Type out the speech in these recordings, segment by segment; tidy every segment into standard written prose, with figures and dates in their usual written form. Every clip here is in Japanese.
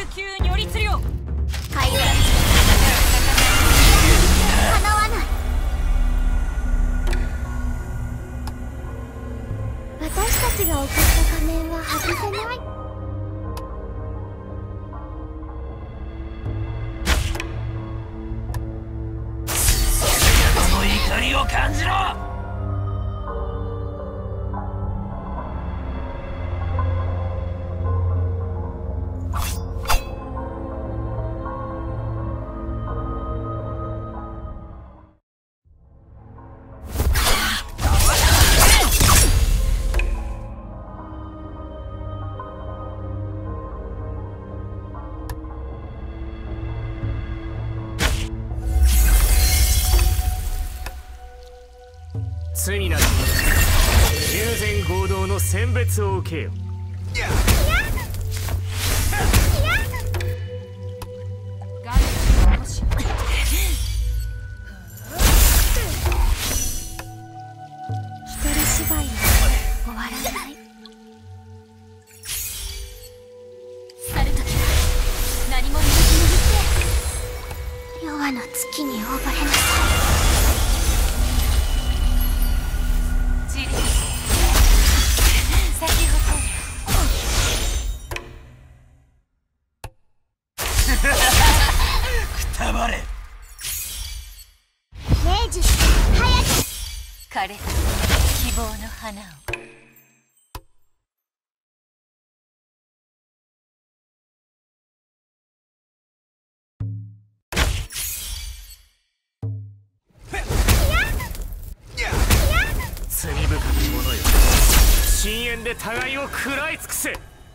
急如律令。 海外叶わない。私たちが送った仮面は外せない。 この怒りを感じろ。 罪なき従前合同の選別を受けよ。 ガンダムの星。 一人芝居は終わらない。去るときは何も握って弱の月に溺れなさい。 くたばれ。 明治早く枯れた希望の花を。 罪深き者よ、深淵で互いを食らい尽くせ。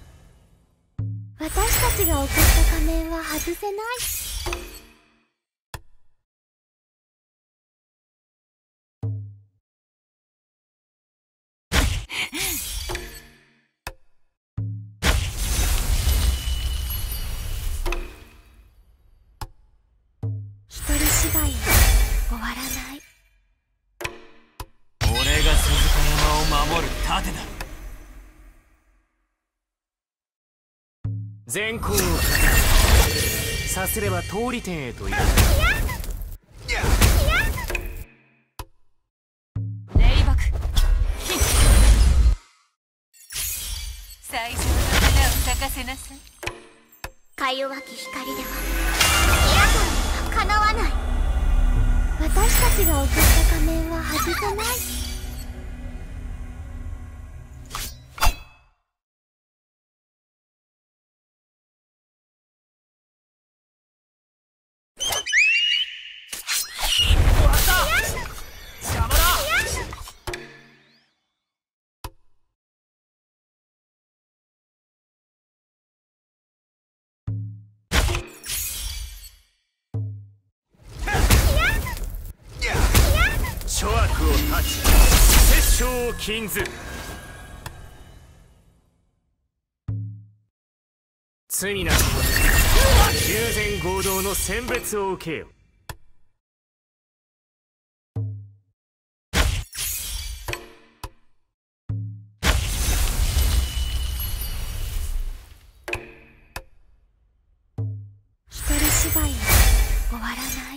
私たちが送った仮面は外せない。一人芝居は終わらない。 俺が鈴鹿山を守る盾だ。 善行を語る。さすれば通り天へと行く。 霊爆最上の花を咲かせなさい。 か弱き光では皆さんにはかなわない。私たちが送った仮面は外せない。 諸悪を断ち、殺生を禁ず。罪なき者、従前合同の選別を受けよ。 一人芝居は終わらない。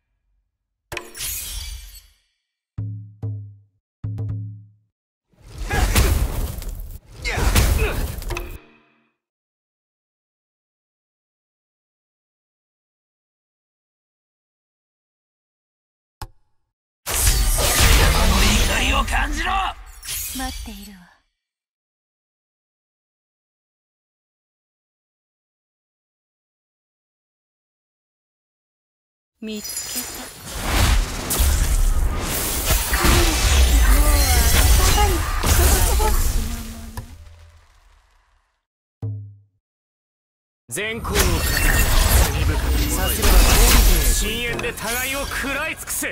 怒りを感じろ。 待っているわ。見つけた。 善行を語る。罪深き者よ、さすれば通り天へ深淵で互いを食らい尽くせ。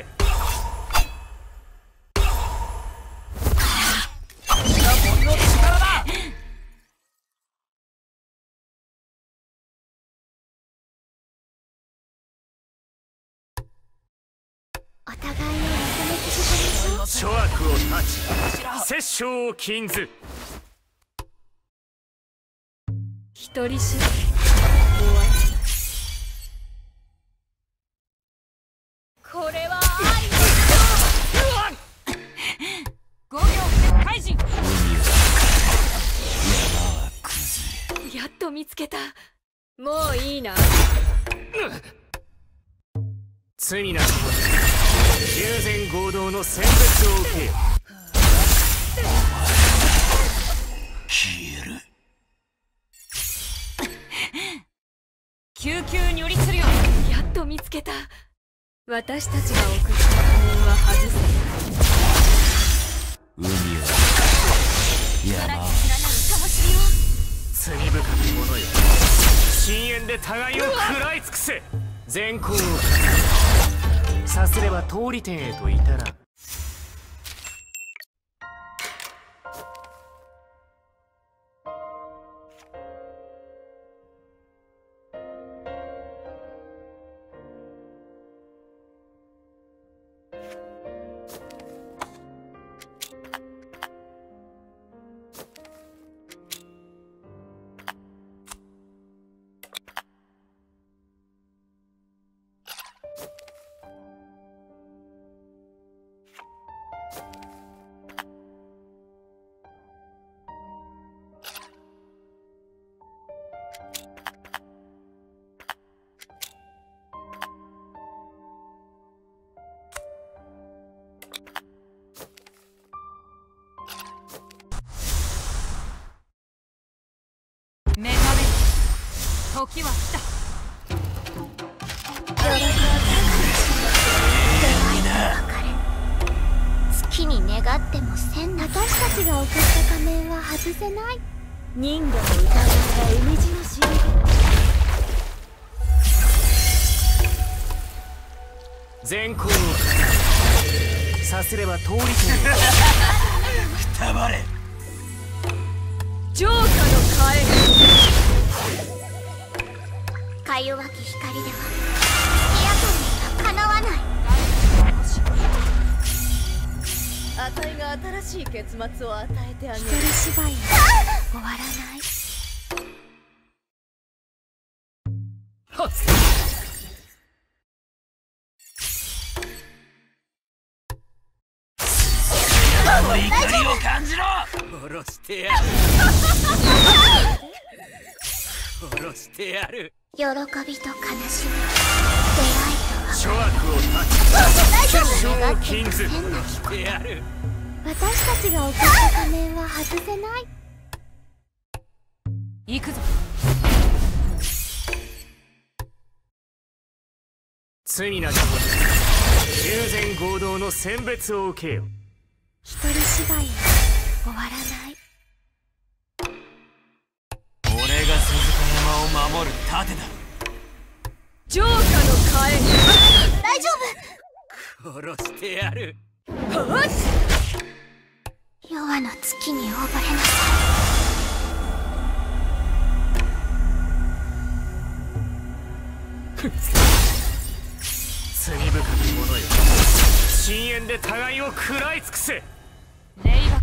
お互いを認め続けましょう。 諸悪を断ち、殺生を禁ず。 一人芝居見つけた。もういいな。 罪なき者従前合同の選別を受けよ。 消える。 救急に寄りするよ。やっと見つけた。私たちが送った仮面は外せ。 海は山を罪深き者よ、深淵で互いを食らい尽くせ。善行をさすれば通り天へと至らん。 目覚め、時は来た。 月に願ってもせん。私たちが送った仮面は外せない。人魚の歌声が海地のしる善行をさすれば通り天へ。 くたばれ。 浄化の火炎。 か弱き光ではエアトンにはかなわない。 あたいが新しい結末を与えてあげる。 一人芝居は終わらない。 あの怒りを感じろ。殺してやる。殺してやる。 喜びと悲しみ、出会いとは諸悪を断ち結晶を禁ず。 してやる。 私たちが送った仮面は外せない。 行くぞ。 罪なき者従前合同の選別を受けよ。 一人芝居は終わらない。 俺が鈴鹿山を守る盾だ。 浄化の火炎。 大丈殺してやる。 夫。夜の月に溺れなさ罪深き者よ、深淵で互いを食らい尽くせ。 霊爆。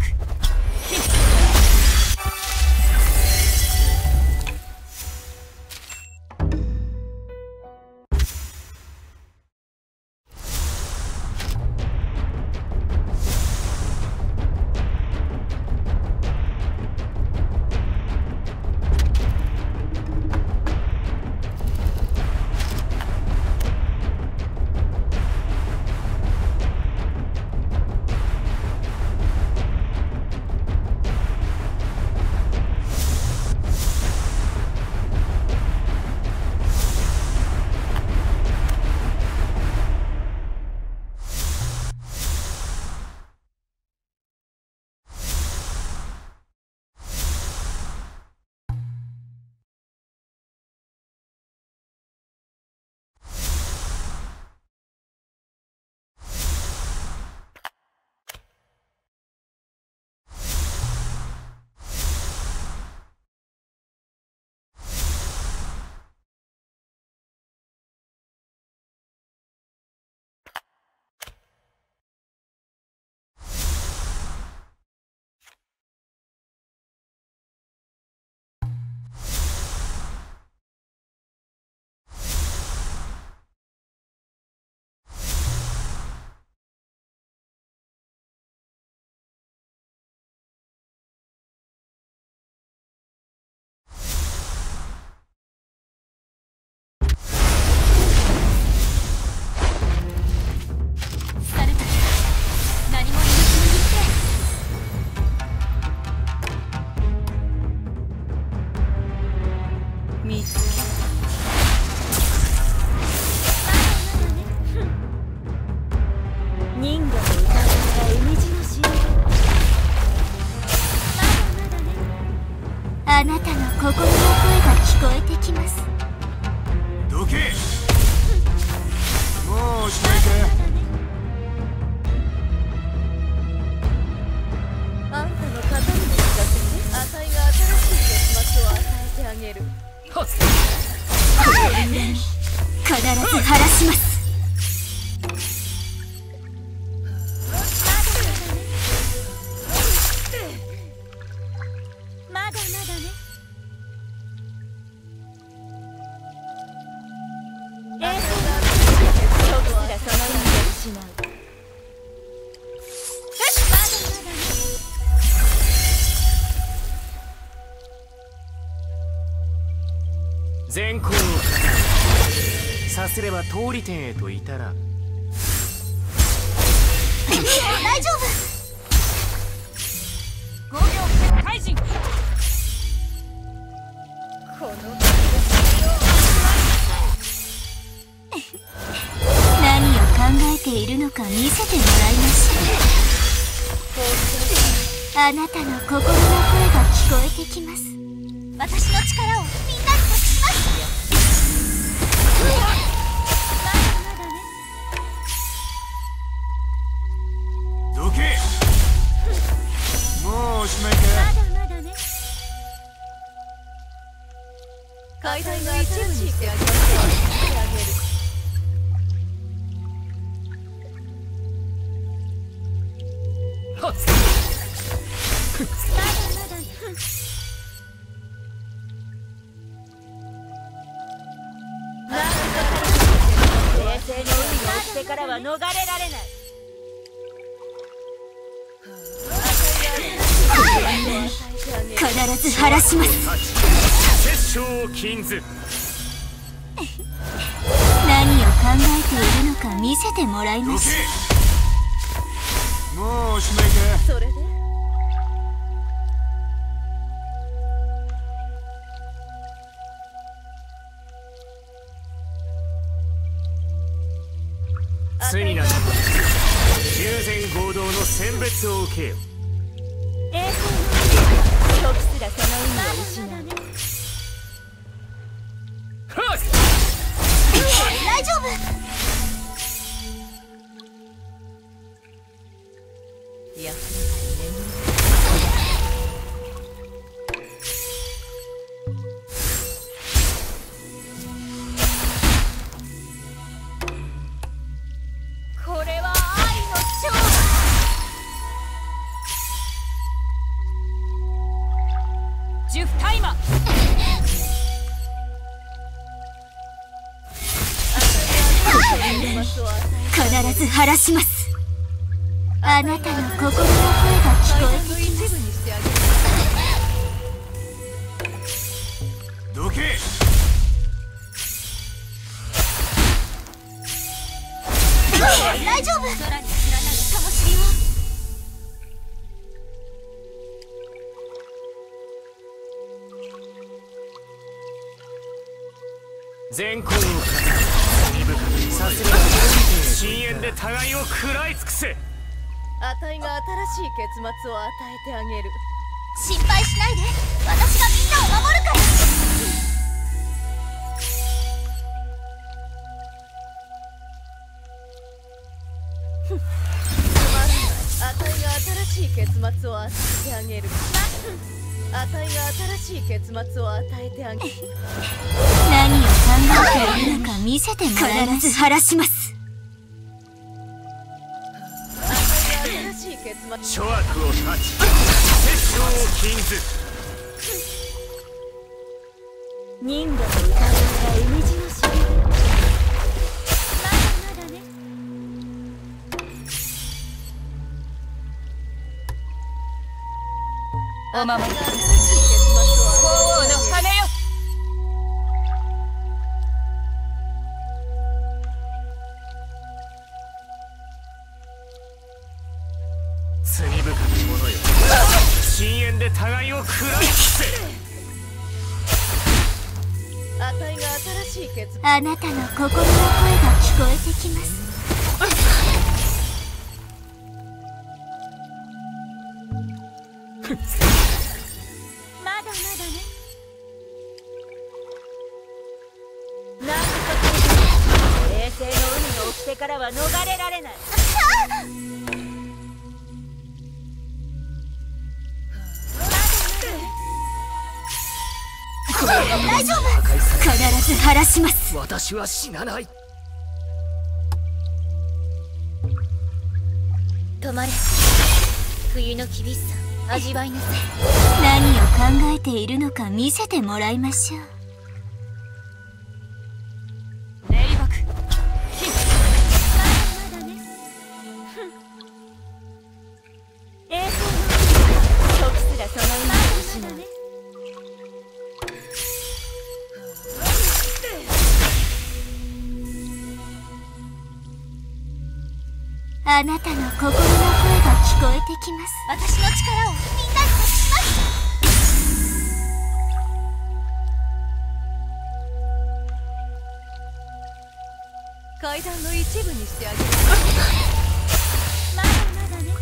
必ず晴らします。まだまだね。 善行をさすれば通り天へと至らん。 大丈夫。 5秒開始。この何を考えているのか見せてもらいました。あなたの心の声が聞こえてきます。私の力をみんなに託します。まだまだね。 どけ。もうおしまいか。 まだまだね。 階段が一部にしてあげる。 まだまだ。 冷静に海に落ちてからは逃れられない。 必ず晴らします。 殺生を禁ず。 何を考えているのか見せてもらいました。 もうおしまいか。 それでついになった従前合同の選別を受けよ。 時すらその意味を失う。 大丈夫。 いやこれは愛の勝負。10タイマー。 必ず晴らします。あなたの心の声が聞こえてきます。 どけ。 大丈夫。空に連なる灯火を。 善行を罪深くさすれば深淵で互いを食らい尽くせ。 あたいが新しい結末を与えてあげる。 心配しないで。私がみんなを守るから。 つまらない。あたいが新しい結末を与えてあげる。あたいが新しい結末を与えてあげる。 何を考えているのか見せてもらいます。必ず晴らします。 あたいが新しい結末。 諸悪を断ち殺生を禁ず。 人魚の歌声が海地のしびれ。 まだまだね。 お守りください。鳳凰の羽よ。 罪深き者よ。深淵で互いを食らい尽くせ。 あたいが新しい結末。 あなたの心の声が聞こえてきます。まだまだね。 なんとか冷静の海の掟からは逃れられない。 これは大丈夫。必ず晴らします。 私は死なない。 止まれ。冬の厳しさ味わいなさい。何を考えているのか見せてもらいましょう。 レイバクまだね。 栄光の時すらその意味を失う。 あなたの心の声が聞こえてきます。私の力をみんなに託します。 階段の一部にしてあげる。 まだね。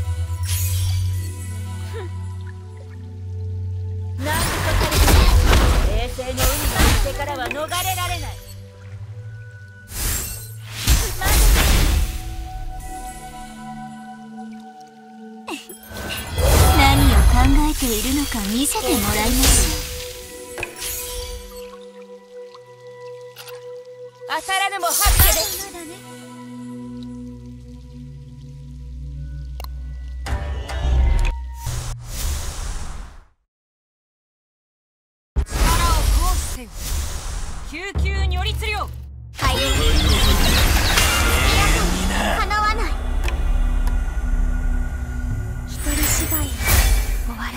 なんとかかれ衛星の海の手からは逃れられない。 何を考えているのか見せてもらいましょう。 当たらぬも八家です。 まだね。 力を行使せよ。救急如律令。 かゆい。かなわない。一人芝居終わらない。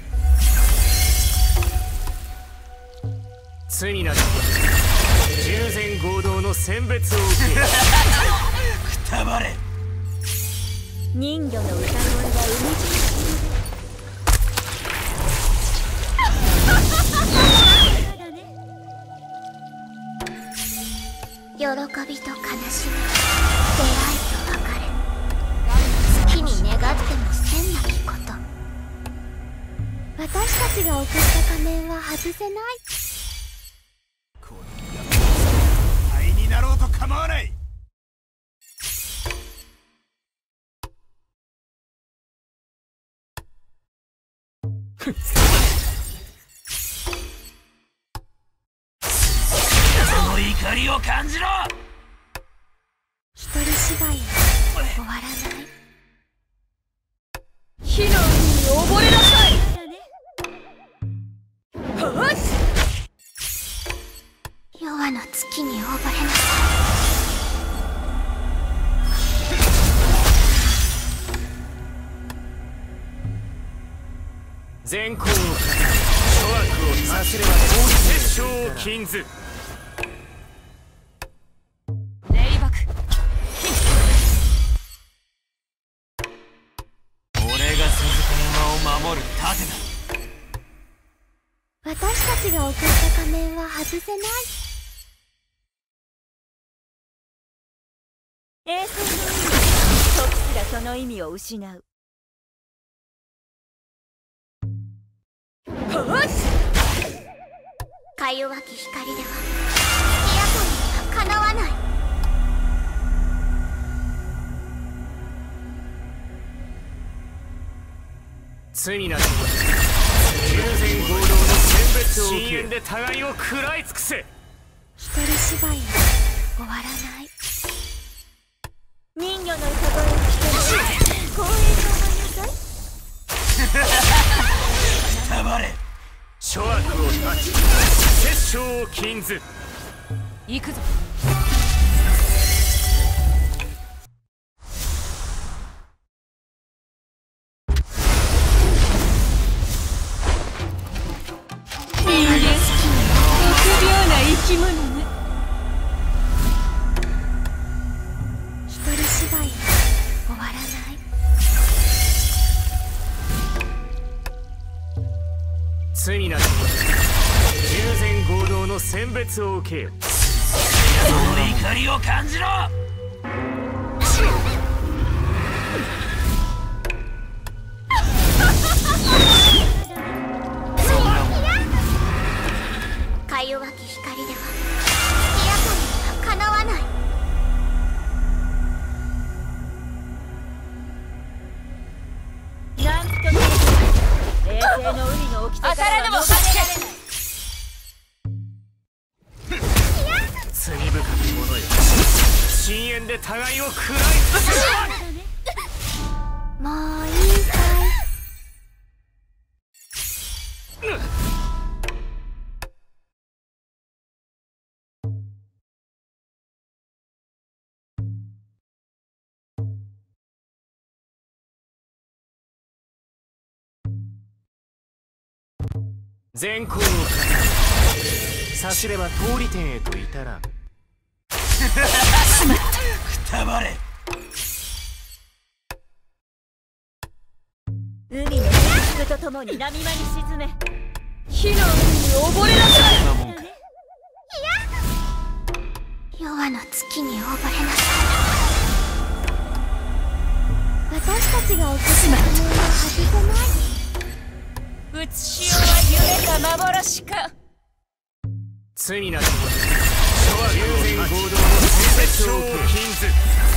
罪なき従前合同の選別を受けくたばれ。 人魚の歌声が海中に喜びと悲しみ、出会いと別れ、好きに願ってもせんなきこと。私たちが送った仮面は外せない。 灰になろうと構わない。その怒りを感じろ。 一人芝居終わらない。 火の海に溺れなさい。はっ。 夜の月に溺れなさい。 善行を語り諸悪をさせれば殺生を禁ず。 レイバク俺が鈴鹿山を守る盾だ。 私たちが送った仮面は外せない。 衛星の海時すらその意味を失う。 か弱き光では月明かりにはかなわない。 罪なき従前合同の選別を受け深淵で互いを食らい尽くせ。 一人芝居終わらない。 人魚の歌声を聞ける。光栄と思いなさい。 くたばれ。 諸悪を断ち殺生を禁ず。 行くぞ。人間臆病な生き物ね。 一人芝居終わらない。 罪なき従前合同の選別を受けよ。 その怒りを感じろ。 か弱き光では月明かりにはかなわない。 なんとか衛星の海の掟からは逃れられない。 で互いを食らいつく。 もういいかい。 善行をさすれば通り天へと至らん。 くたばれ。 海の水とともに波間に沈め、火の海に溺れなさい。 そんなもんか。 夜半の月に溺れなさい。私たちが送った仮面は外せない。 うつしようは夢か幻か。 罪なき者諸は龍禅合同の戦節を禁ず。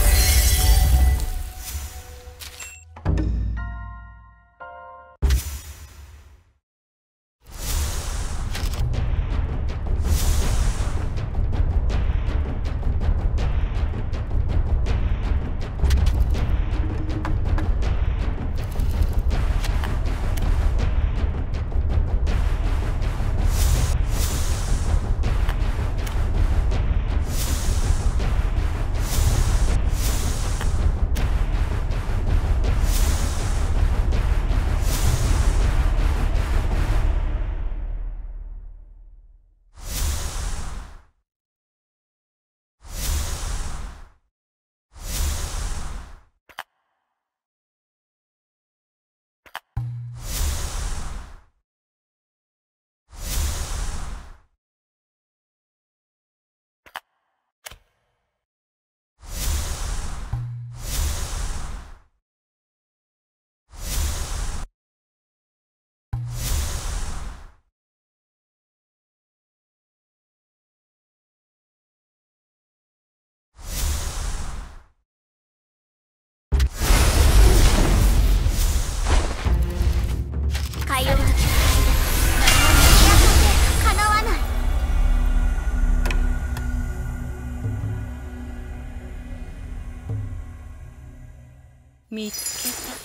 見つけた。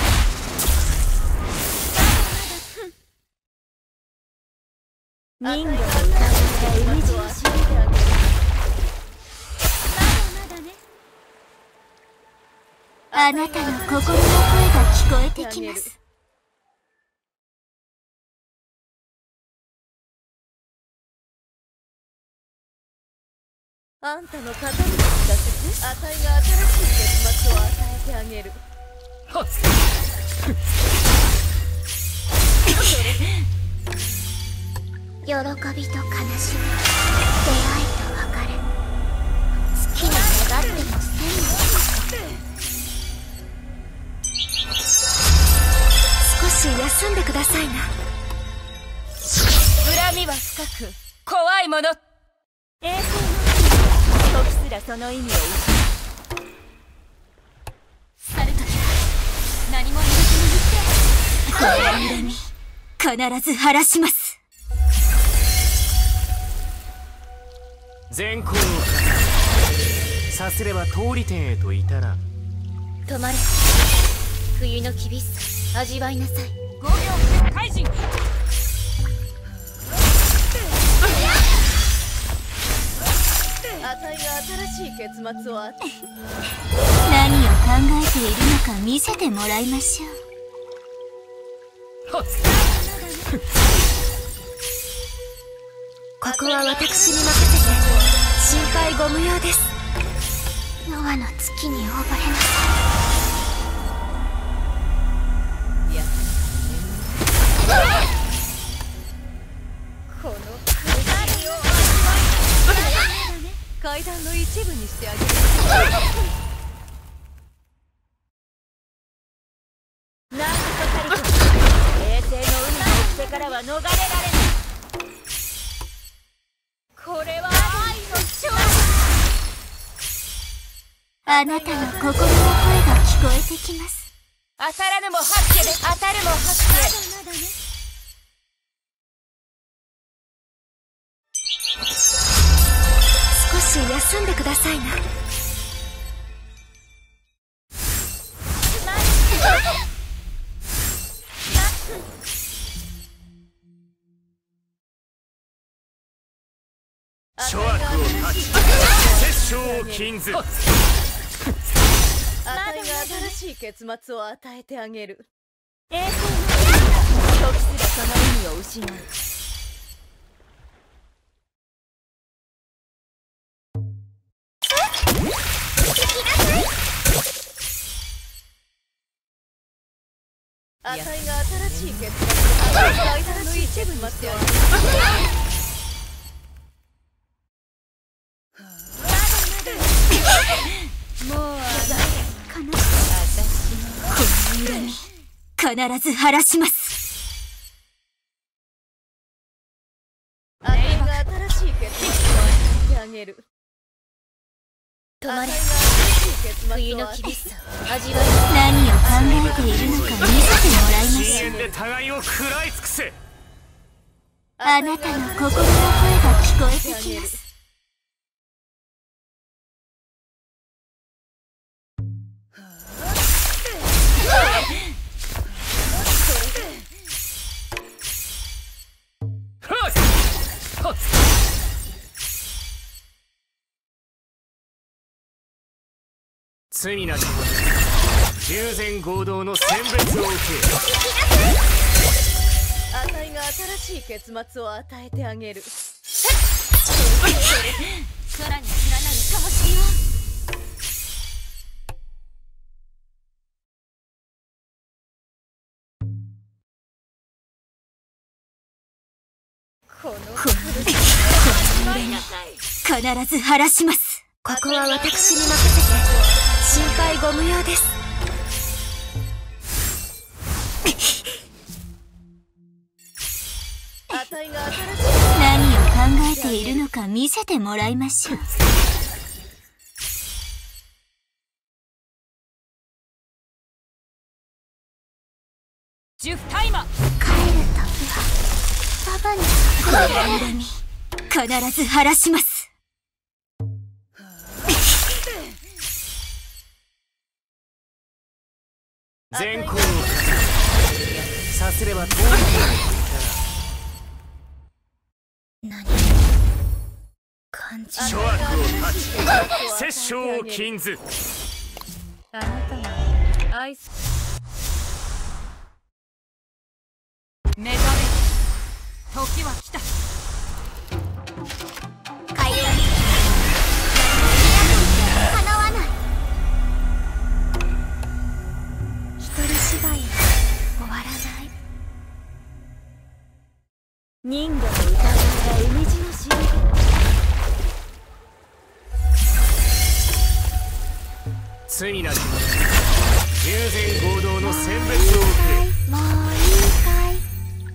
人魚の歌が海中を知りてあげる。まだね。 あなたの心の声が聞こえてきます。 あんたの肩に聞かせて、あたいが新しい結末を与えてあげる。 はっ喜びと悲しみ、出会いと別れ、好きに願ってもせんの。少し休んでくださいな。 恨みは深く怖いもの。衛星の時すらその意味を失う。 去るとき何も言わずに言って、この恨み必ず晴らします。 善行をさすれば通り天へと至らん。 止まれ。冬の厳しさ味わいなさい。 5秒開始。あたいが新しい結末を何を考えているのか見せてもらいましょう。 はっここは私に任せて心配ご無用です。夜半の月に溺れなさい。いやこの苦しみを味わい階段の一部にしてあげる。なんとかりと衛星の海の掟からは逃れられない。これは愛の勝利。 あなたの心の声が聞こえてきます。 当たらぬも八家で当たるも八家。まだね。 少し休んでくださいな。 諸悪を断ち殺生を禁ず。 あたいが新しい結末を与えてあげる。 栄光の時すらその意味を失う。あたいが新しい結末を与えて新しい結末を与えてもう悲しい。この恨み必ず晴らします。 あたいが新しい結末を与えてあげる。 止まれ。 あたいが新しい結末を冬の与えて厳しさ味わい。何を考えているのか見せてもらいま深しょう。 淵で互いを食らい尽くせ。 あなたの心の声が聞こえてきます。 罪なき者従前合同の選別を受け。 あたいが新しい結末を与えてあげる。 空に連なる灯を。 この必ず晴らします。ここは私に任せて心配ご無用です。 あたいが新しい何を考えているのか見せてもらいましょう。 10タイマー。 帰る時はパパにこの恨み必ず晴らします。 善行をさすれば通り何感じ諸悪を断ち殺生を禁ず。 あなたの愛す目覚め時は来た。 かようにかなわない。一人芝居は終わらない。 人魚の歌声が海地のし罪なき者従前合同の選別を受け。 もういいかい。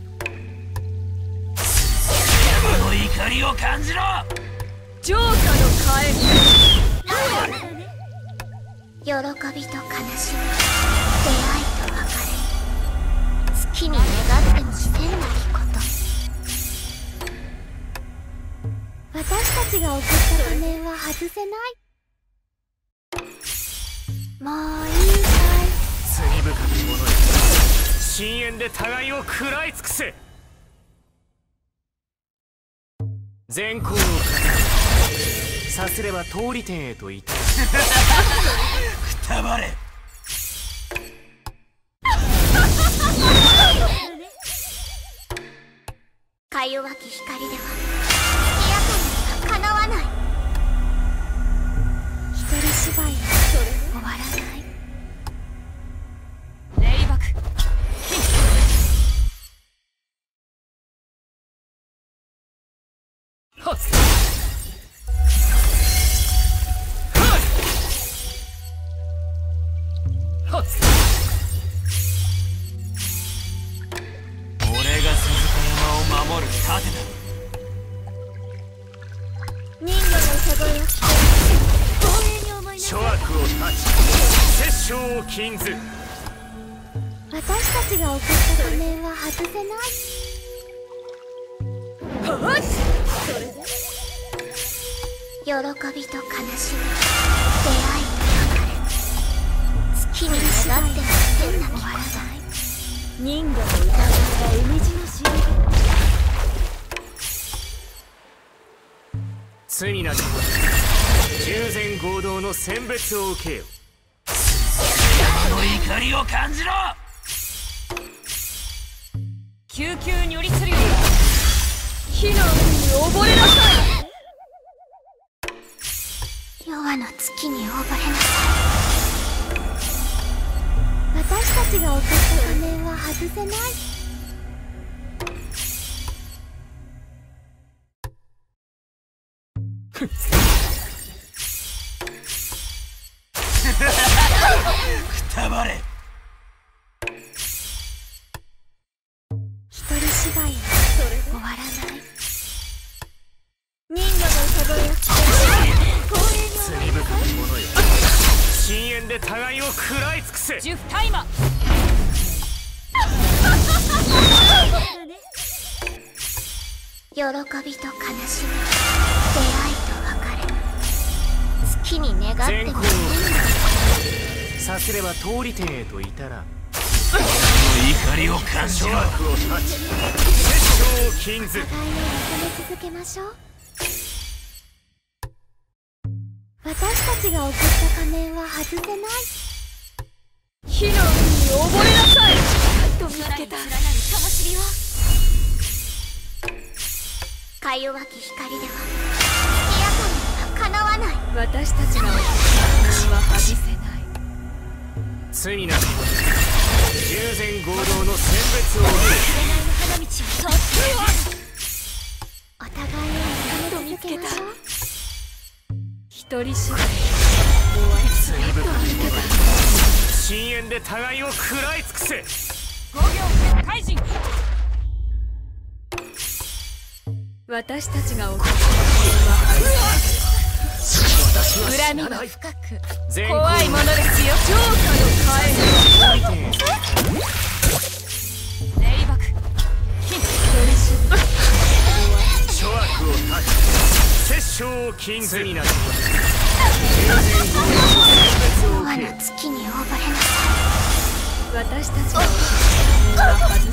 この怒りを感じろ。 浄化のカエル。 喜びと悲しみ、出会いと別れ、好きに願ってもせんなりこと。私たちが送った仮面は外せない。もういいかい。 罪深き者よ深淵で互いを食らい尽くせ。善行を語るさすれば通り天へと言った。 くたばれ。 か弱き光では月明かりにはかなわない。一人芝居は終わらない。 霊爆はっはっ。 俺が鈴鹿山を守る盾だ。 人魚の歌声を聞こえ光栄に思いな諸さい。 悪を断ち殺生を禁ず。 私たちが送った仮面は外せない。喜びと悲しみ、出会いと別れ、好きに願っても変なきこと。 人魚の歌声が海地のし罪なき者従前合同の選別を受けよ。 山の怒りを感じろ。 救急に寄りするよ。火の海に溺れなさい。 夜和の月に溺れなさい。私たちが送った仮面は外せない。 くたばれ。 一人芝居は終わらない。 人魚の歌声を聞け。 罪深き者よ、深淵で互いを食らい尽くせ。 ジュフタイマ喜びと悲しみ、出会いと別れ、月に願っても善行をさすれば通り天へと至らん。 怒りを感じろ。 諸悪を断ち殺生を禁ず。 互いを認め続けましょう。私たちが送った仮面は外せない。 火の海に溺れなさい。と見つけた。 連なる灯火をか弱き光では月明かりはかなわない。 私たちが送った仮面は外せない。 罪なき者従前合同の選別を受花道を通ってお互いを認め続けましょう。 一人芝居け。罪深き者よ、深淵で互いを食らい尽くせ。 5秒開人。私たちが送った仮面は外せない。恨みが深く善怖いものですよ。浄化の火。霊爆金諸悪を断ち殺生を禁ず。罪なき者従前合同の選別を夜和受けよ。 の月に溺れなさ私たちが送った仮面は外せない。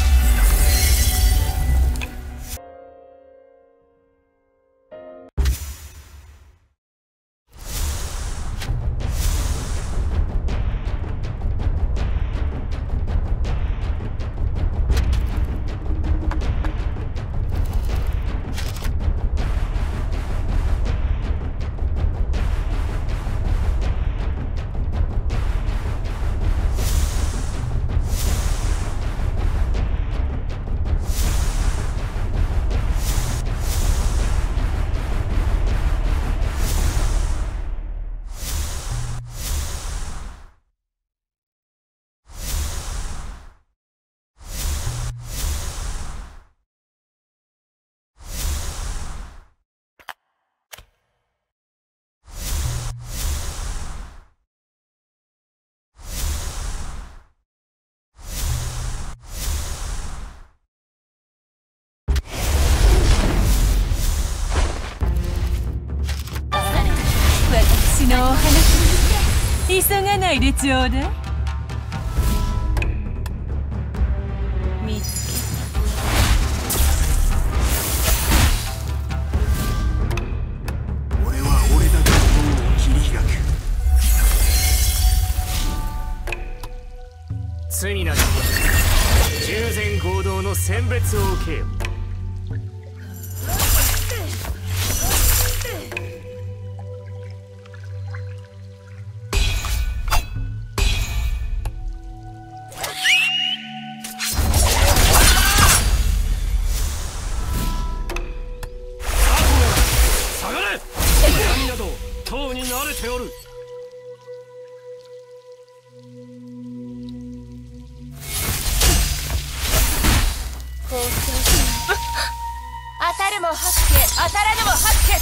私のお話急がないでちょうだい。見つ俺は俺だけの門を切り開く。 罪なき者従前合同の選別を受けよ。 塔に慣れておる。 当たるも八卦、当たらぬも八卦。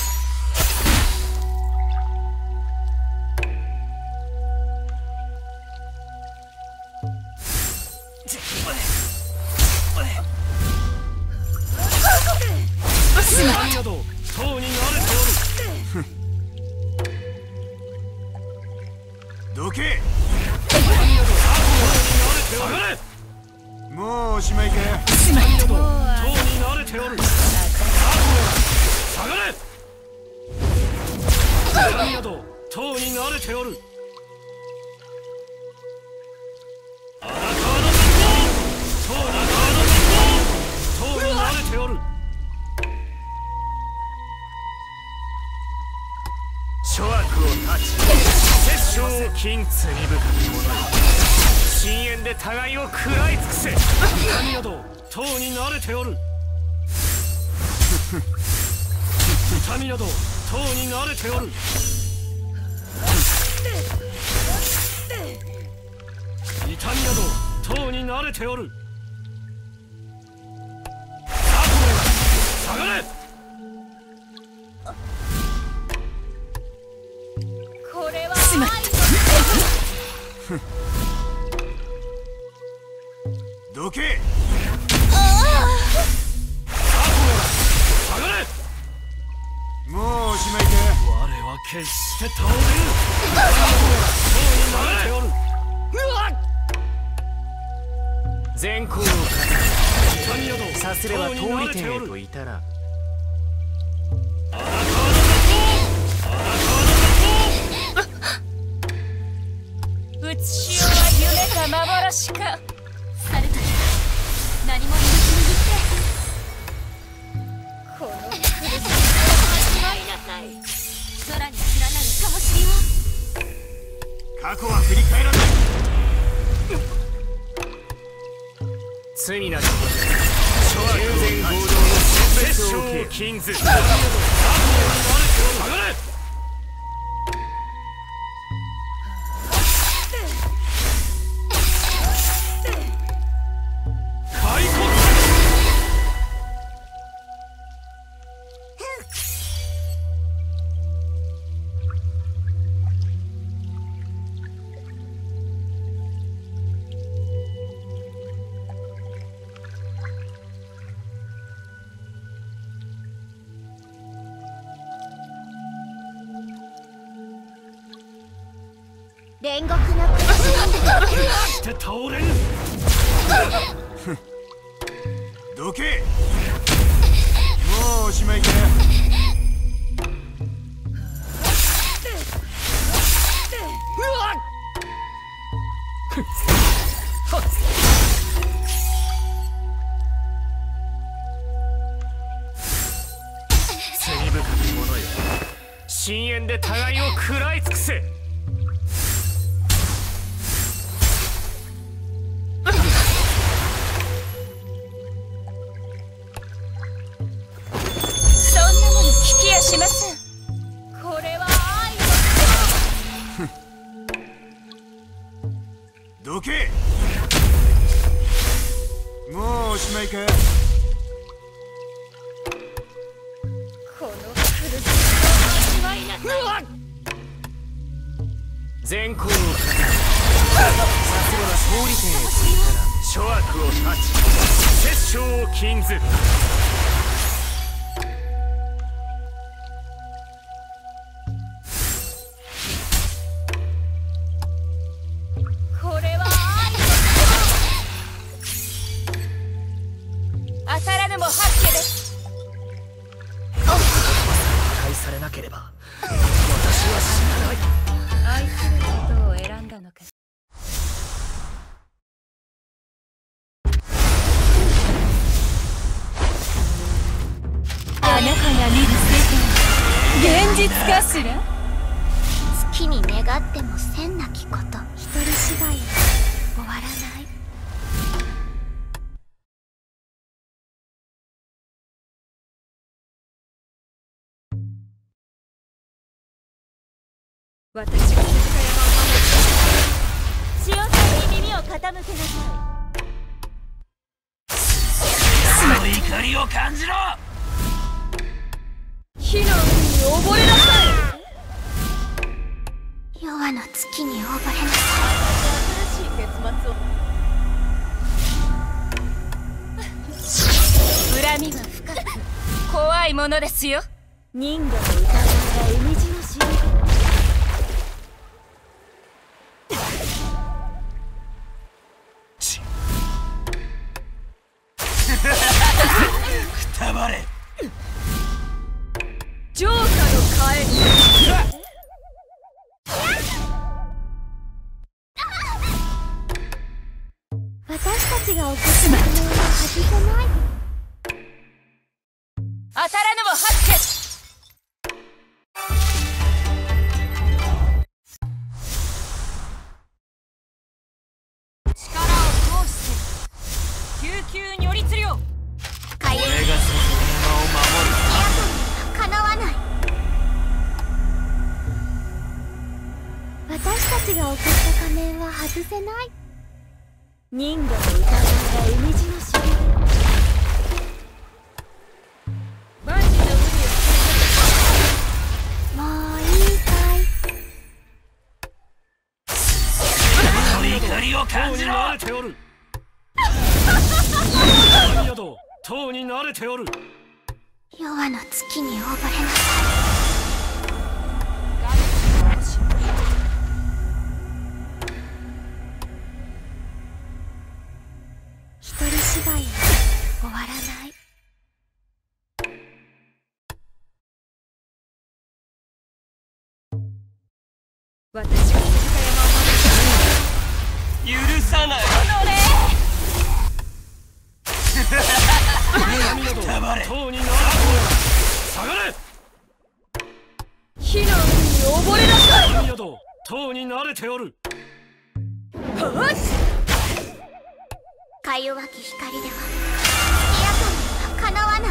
など塔に慣れておる。どけ。下がれ。 うしまいか。 神など塔に慣れておる。下がれ。神など塔に慣れておる。荒川の塔に慣れておる。 諸悪を断ち殺生を禁、罪深き者よ、深淵で互いを食らい尽くせ。 神など塔に慣れておる。神など塔に慣れておる。痛みなど塔に慣れておる。下がれ。 これはどけ。 下がれ。 もうおしまいか。 我は決して倒れる。塔に慣れておる。 善行を神などさすれば通り天へと至らん。 うつしようは夢か幻か。 サルトル何も握ってこの苦し間違いなさい。空に連なる灯火を。 過去は振り返らない。 罪なき者諸悪を全合同の殺生を禁ず。下がれ。 煉獄の苦して倒れる。 どけ。もうおしまいか。 罪深き者よ、深淵で互いを食らい尽くせ。 しません。これは愛のどけ。もうおしまいか。 この苦しみは間違いなさい。 善行をさすれば勝利点へと至らん。諸悪を断ち殺生を禁ず。 当たらぬも八家です。 破壊されなければ私は死なない。 愛することを選んだのか。あなたが見る世界、現実かしら。 月に願っても千なきこと。一人芝居終わらない。 私が坂山を守る。潮さんに耳を傾けなさい。 その怒りを感じろ。 火の海に溺れなさい。 夜の月に溺れなさい。 新しい結末を。恨みは深く怖いものですよ。人魚の疑いが絵にじのし。 張れ。 浄化の火炎。 私たちが起こした革命は外せない。 当たらぬも発見。力を通して救急如律令。 かゆい。 俺がその山を守る。 かなわない。私たちが起こした仮面は外せない。人魚の歌声が海地の城。 万事の無理をもういいかい。 怒りを感じろ。 慣れておる。神宿、塔に慣れておる。 夜半の月に溺れなさい。一人芝居は終わらない。 私は鈴鹿山を許さない。 神宿、 黙れ。 塔に慣れておる。下がれ。 火の海に溺れなさい。 神宿、塔に慣れておる。 か弱き光では月明かりはかなわない。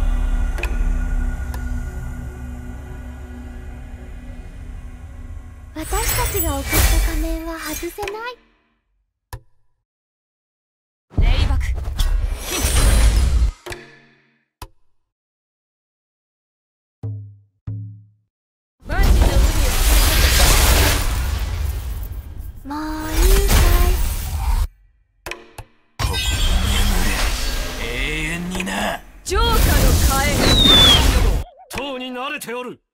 私たちが起こした仮面は外せない。 霊爆。万事の無理をもういいかい。 ここに眠れ。永遠にな。 浄化の火炎。 塔に慣れておる。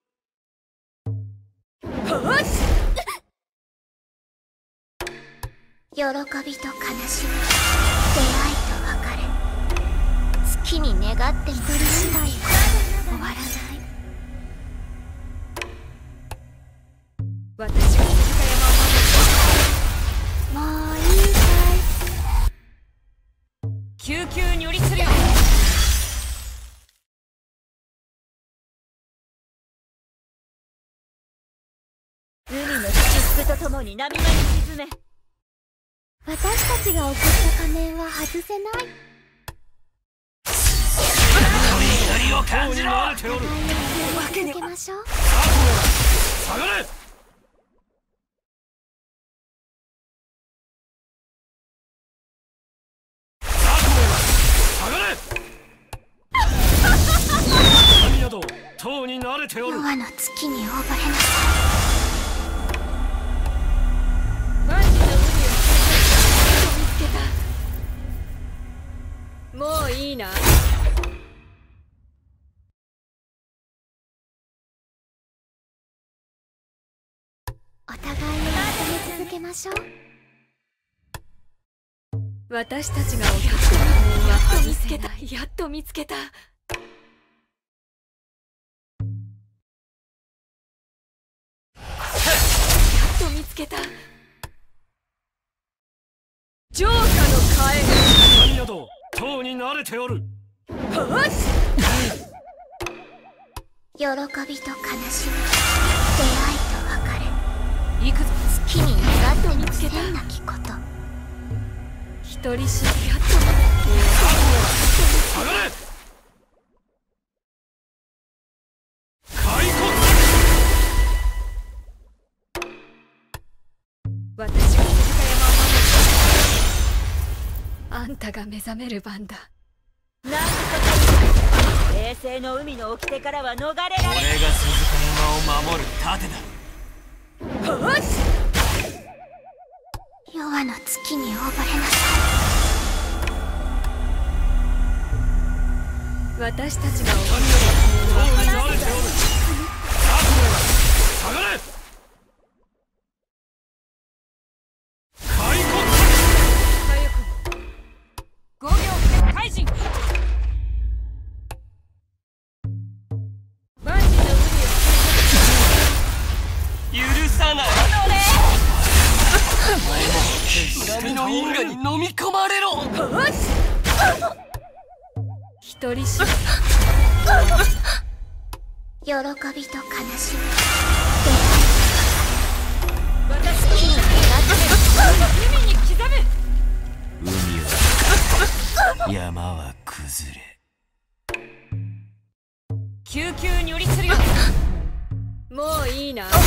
喜びと悲しみ、出会いと別れ。月に願っても一人芝居は終わらない。 私は鈴鹿山をもういいかい。 救急如律令。海の起伏とともに波間に沈め。 私たちが起こした仮面は外せない。 怒りを感塔にじろ。 慣れておる。 続けましょう。 下がれ。下がれ。神宿、塔に慣れておる。 夜半の月に溺れなさ万事の無理を見つけた。もういいな。 お互いを認め続けましょう。 私たちが起こした仮面は外せない。やっと見つけた。やっと見つけた。浄化の火炎。 神宿、塔に慣れておる。 喜びと悲しみ、出会いと別れ。 行くぞ。 月に願って見つけたなきこと。 一人芝居。やっと下がれ。開国。 私は鈴鹿山を守る。あんたが目覚める番だ。なんとか平成の海の掟からは逃れられない。 俺が鈴鹿山を守る盾だ。 夜半の月に溺れなさ私たちが思塔に慣れておる。下がれ。開国。 5秒で開陣。 一人しか喜びと悲しみ、 私との海に刻む。 海は山は崩れ。 救急に寄りするよ。もういいな。